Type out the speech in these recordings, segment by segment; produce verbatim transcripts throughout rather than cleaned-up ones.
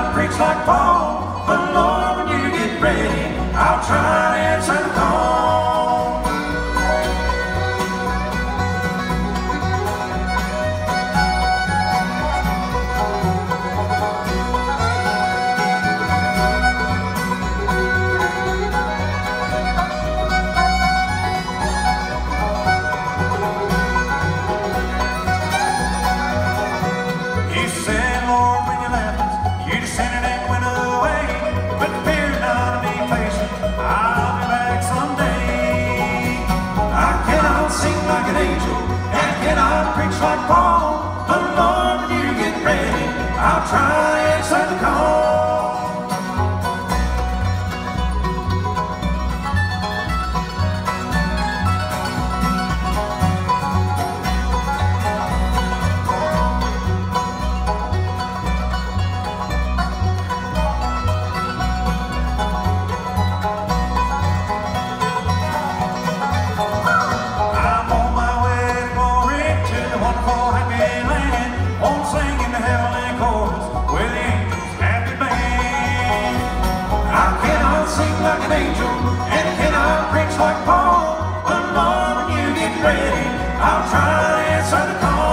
cannot preach like Paul, but Lord, when you get ready, I'll try to answer the call. You said, Lord, when you left us, you descended and went away. But fear not, be patient, I'll be back someday. I cannot sing like an angel, and cannot preach like Paul, but Lord, when you get ready, I'll try to answer the call. Sing like an angel and cannot preach like Paul, but Lord, when you get ready, I'll try to answer the call.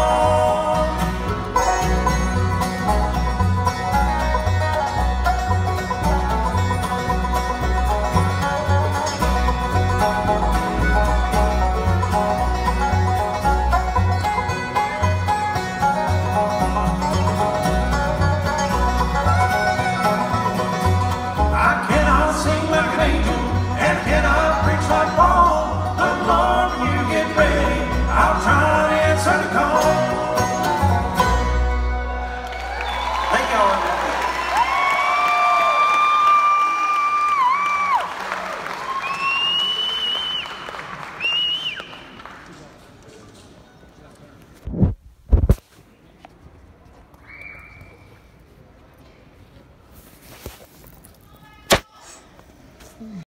And cannot preach like Paul, but Lord, when you get ready, I'll try to answer the call.